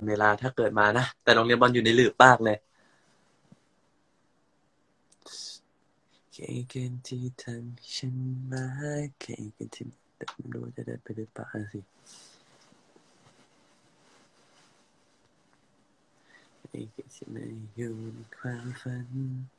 เวลาถ้าเกิดมานะแต่โรงเรียนบอลอยู่ในหลืบมากเลยแค่กันที่ทำให้ฉันมาแค่กันที่แต่ไม่รู้จะได้ไปหรือเปล่าสิแค่กันที่ไม่อยู่ในความฝัน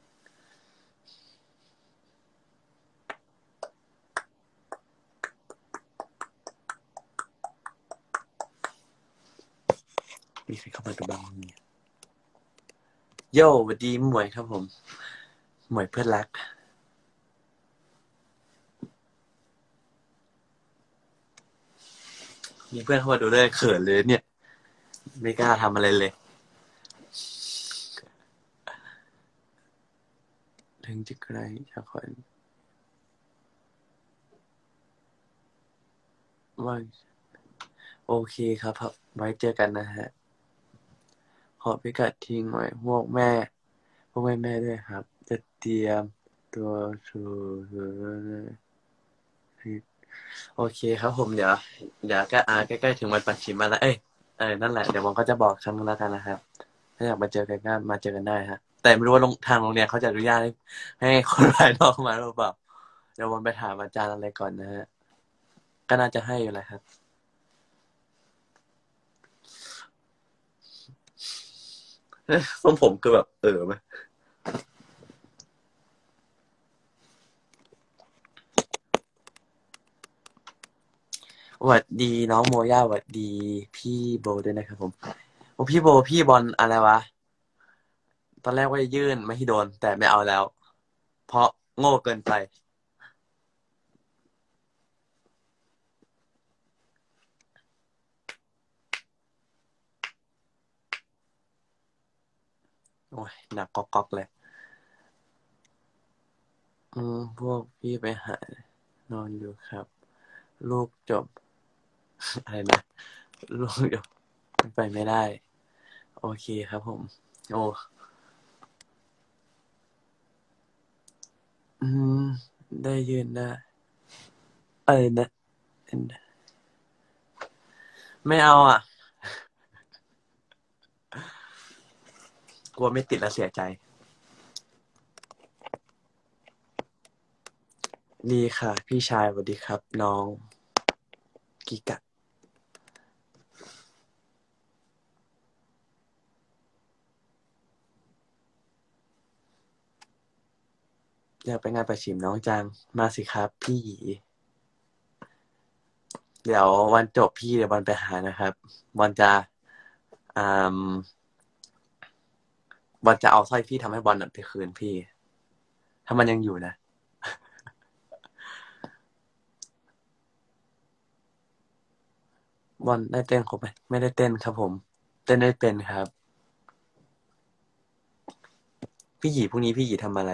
มีใครเข้ามาดูบ้างเนี่ยโย่สวัสดีหมวยครับผมหมวยเพื่อนรักมีเพื่อนเข้ามาดูด้วยเขินเลยเนี่ยไม่กล้าทำอะไรเลยถึงจะไกลจากคนว่าโอเคครับไว้เจอกันนะฮะขอพิกัดทิ้งหน่อยพวกแม่ด้วยครับจะเตรียมตัวชูโอเคครับผมเดี๋ยวก็ใกล้ๆถึงวันปัดฉิมมาแล้วนั่นแหละเดี๋ยวผมก็จะบอกครั้งนึงแล้วกันนะครับถ้าอยากมาเจอกันก็มาเจอกันได้ฮะแต่ไม่รู้ว่าทางโรงเรียนเขาจะอนุญาตให้คนภายนอกมาหรือเปล่าเดี๋ยวผมไปถามอาจารย์อะไรก่อนนะฮะก็น่าจะให้อยู่แหละครับทรงผมคือแบบไหมสวัสดีน้องโมย่าสวัสดีพี่โบด้วยนะครับผมโอ้พี่โบพี่บอลอะไรวะตอนแรกว่าจะยื่นไม่ให้โดนแต่ไม่เอาแล้วเพราะโง่เกินไปโอ้ยหนักก๊อกเลยพวกพี่ไปหานอนอยู่ครับลูกจบอะไรนะลูกจบไปไม่ได้โอเคครับผมโอ้อืมได้ยืนได้อะไรนะไม่เอาอ่ะกลัวไม่ติดแล้วเสียใจดีค่ะพี่ชายสวัสดีครับน้องกิกะอยากไปงานประชิมน้องจังมาสิครับพี่เดี๋ยววันจบพี่เดี๋ยวบอลไปหานะครับบอลจะอ่าบอลจะเอาสร้อยพี่ทำให้บอลไปคืนพี่ถ้ามันยังอยู่นะบอลได้เต้นครบไหมไม่ได้เต้นครับผมเต้นไม่เป็นครับพี่หยีพรุ่งนี้พี่หยีทำอะไร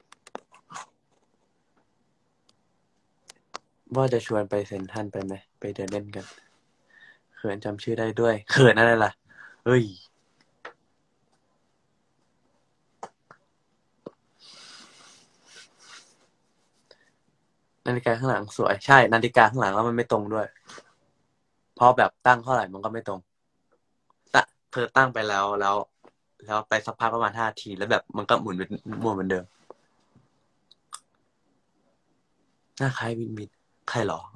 ว่าจะชวนไปเซ็นทรัลไปไหมไปเดินเล่นกันเขินจำชื่อได้ด้วยเขินอะไรล่ะเฮ้ยนาฬิกาข้างหลังสวยใช่นาฬิกาข้างหลังแล้วมันไม่ตรงด้วยเพราะแบบตั้งเท่าไหร่มันก็ไม่ตรงตะเธอตั้งไปแล้วไปสักพักประมาณ5 ทีแล้วแบบมันก็หมุนเป็นมั่วเหมือนเดิมหน้าคล้ายวินใครหรอ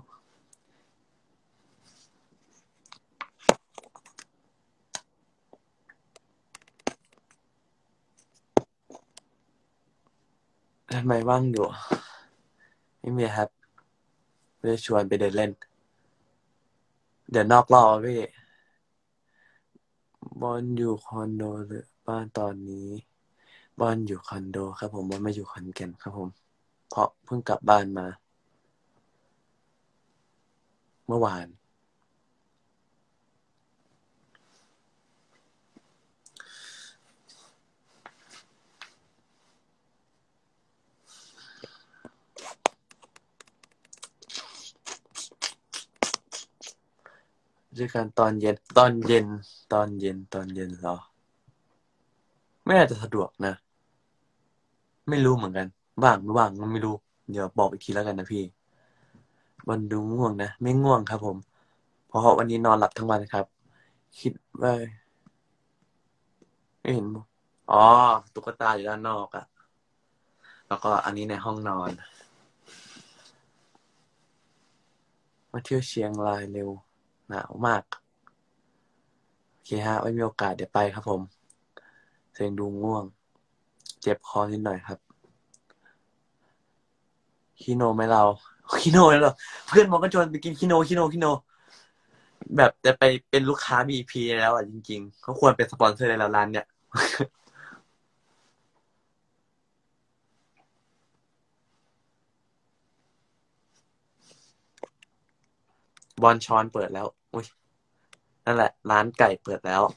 ทำไมว่างอยู่ไม่มีครับจะชวนไปเดินเล่นเดี๋ยวนอกรอบพี่บอลอยู่คอนโดหรือบ้านตอนนี้บอลอยู่คอนโดครับผมบอลไม่อยู่ขอนแก่นครับผมเพราะเพิ่งกลับบ้านมาเมื่อวานด้วยกันตอนเย็นเหรอไม่น่าจะสะดวกนะไม่รู้เหมือนกันว่างไม่ว่างมันไม่รู้เดี๋ยวบอกอีกทีแล้วกันนะพี่บอลดูง่วงนะไม่ง่วงครับผมเพราะวันนี้นอนหลับทั้งวันครับคิดว่าไม่เห็นอ๋อตุ๊กตาอยู่ด้านนอกอะแล้วก็อันนี้ในห้องนอนมาเที่ยวเชียงรายเร็วหนาวมากโอเคฮะไว้มีโอกาสเดี๋ยวไปครับผมเสียงดูง่วงเจ็บคอนิดหน่อยครับคิโนไหมเราคิโนไหมเราเพื่อนมันก็ชวนไปกินคิโนแบบจะไปเป็นลูกค้า BP แล้วอ่ะจริงๆเขาควรเป็นสปอนเซอร์ในแล้วร้านเนี่ยบอนชอนเปิดแล้วอุ้ยนั่นแหละร้านไก่เปิดแล้ว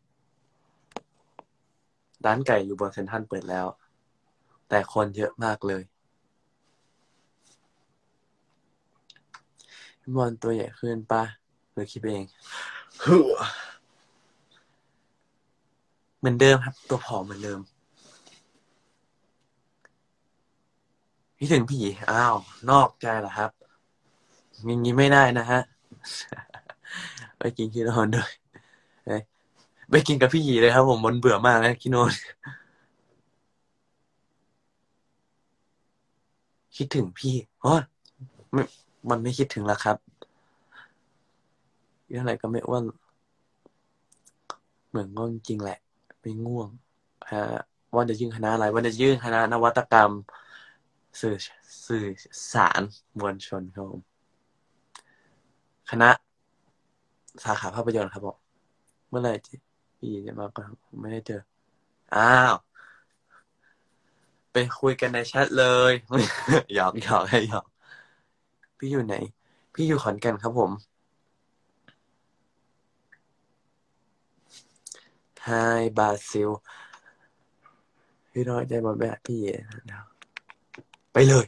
ร้านไก่อยู่บนเซ็นทรัลเปิดแล้วแต่คนเยอะมากเลยพี่บอลตัวใหญ่ขึ้นป่ะหรือคิดเองฮึเหมือนเดิมครับตัวผอมเหมือนเดิมพี่ถึงพี่อ้าวนอกใจเหรอครับอย่างนี้ไม่ได้นะฮะไปกินคิโนนด้วยเอ้ยไปกินกับพี่หยีเลยครับผมมันเบื่อมากนะคิโนนคิดถึงพี่อ๋อไม่มันไม่คิดถึงแล้วครับเรื่องอะไรก็ไม่อ้วนเหมือนง่วงจริงแหละไม่ง่วงฮะว่าจะยื่นคณะอะไรว่าจะยื่นคณะนวัตกรรมสื่อสื่อสารมวลชนครับผมคณะสาขาภาพยนตร์ครับผมเมื่อไหร่พี่จะมาก็ไม่ได้เจออ้าวไปคุยกันในแชทเลยหยอกให้หยอกพี่อยู่ไหนพี่อยู่ขอนแก่นครับผมไฮบราซิลพี่น้อยใจบอลแบบพี่ไปเลย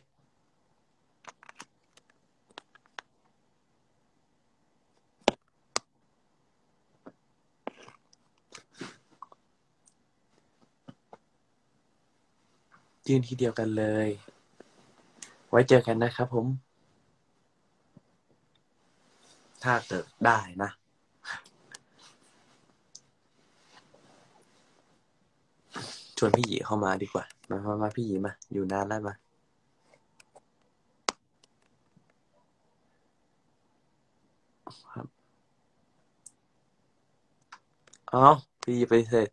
ยืนทีเดียวกันเลยไว้เจอกันนะครับผมถ้าเกิดได้นะชวนพี่หยีเข้ามาดีกว่ามาพี่หยีมาอยู่นานแล้วมาครับอ๋อพี่หยีไปเสร็จ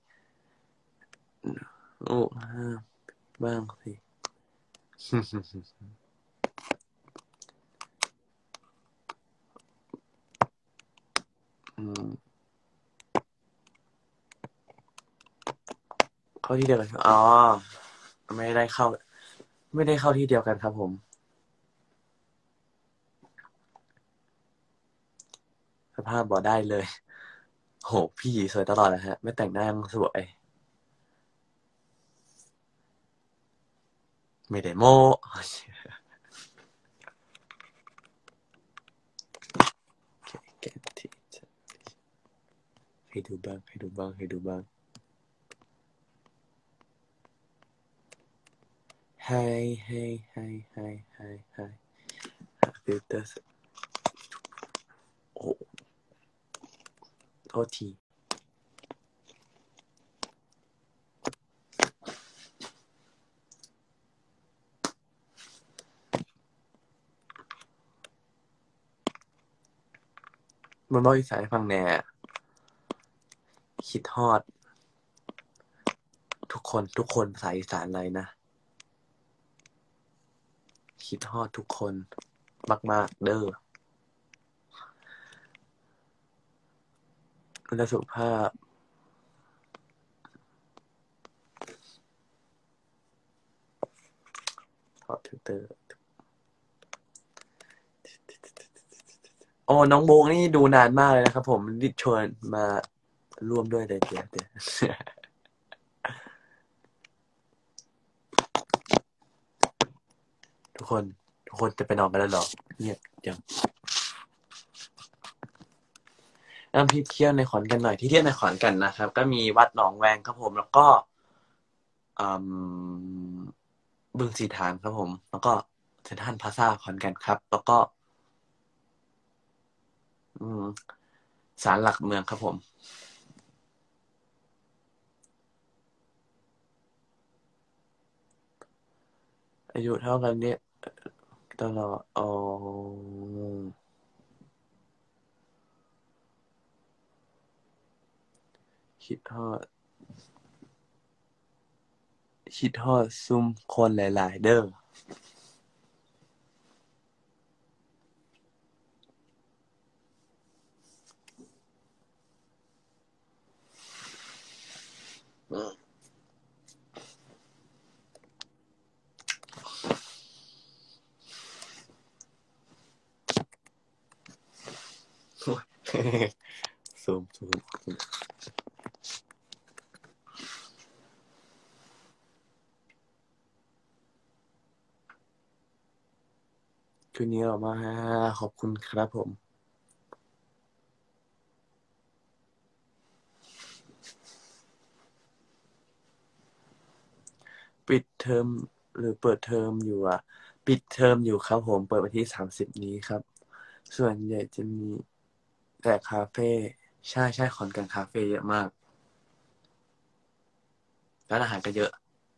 โอ้บ้างสิอืมเข้าที่เดียวกันอ๋อไม่ได้เข้าไม่ได้เข้าที่เดียวกันครับผมสภาพบอกได้เลยโหพี่หยีสวยตลอดนะฮะไม่แต่งหน้ายังสวยไม่ได้โม้แกที่ให้ดูบ้างให้ดูบ้างให้ฟิลเตอร์โอ้โทษทีมันบอกอีสานให้ฟังแหน่คิดฮอดทุกคนภาษาอีสานเลยนะคิดฮอดทุกคนมากๆเด้อและสุขภาพถอดฟิลเตอร์โอ้น้องโบงนี่ดูนานมากเลยนะครับผมรีบชวนมาร่วมด้วยเลยเดี๋ยวทุกคนจะไปนอนกันแล้วเหรอเงียบจังน้ำที่เที่ยวในขอนแก่นหน่อยที่เที่ยวในขอนแก่นนะครับก็มีวัดหนองแวงครับผมแล้วก็อืมบึงสีฐานครับผมแล้วก็เซ็นทรัลพลาซ่าขอนแก่นครับแล้วก็อืมศาลหลักเมืองครับผมอายุเท่ากันเนี่ยตลอดอ๋อคิดฮอดคิดฮอดซุ่มคนหลายๆเด้อซูมคืนนี้ออกมาขอบคุณครับผมปิดเทอมหรือเปิดเทอมอยู่อ่ะปิดเทอมอยู่ครับผมเปิดวันที่30นี้ครับส่วนใหญ่จะมีแต่คาเฟ่ใช่ใช่ขอนแก่นคาเฟ่เยอะมากร้านอาหารก็เยอะ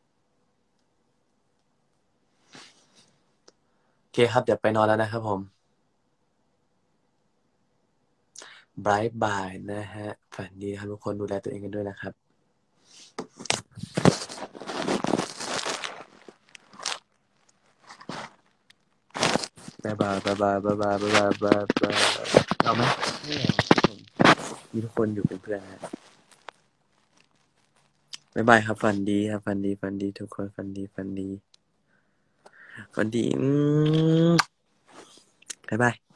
โอเคครับเดี๋ยวไปนอนแล้วนะครับผมบายบายนะฮะฝันดีครับทุกคนดูแลตัวเองกันด้วยนะครับบายบายบายบายบายบายบายบายบายบายเอาไหมไม่เอาครับผมมีทุกคนอยู่เป็นเพื่อนฮะบายบายครับฝันดีครับฝันดีฝันดีทุกคนฝันดีฝันดีฝันดีบายบาย